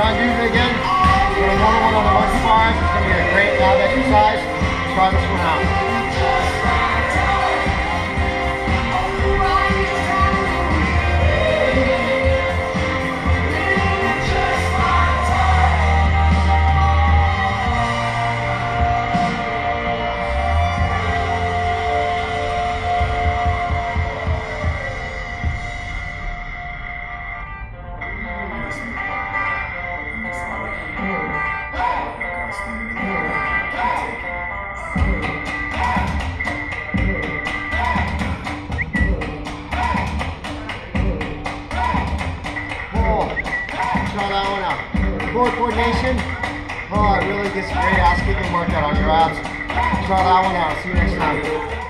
John Duza again. For another one on the monkey bars. It's going to be a great ab exercise. Try this one out. Try that one out. Core coordination. Oh, it really gets great ass kicking workout on your abs. Try that one out. See you next time.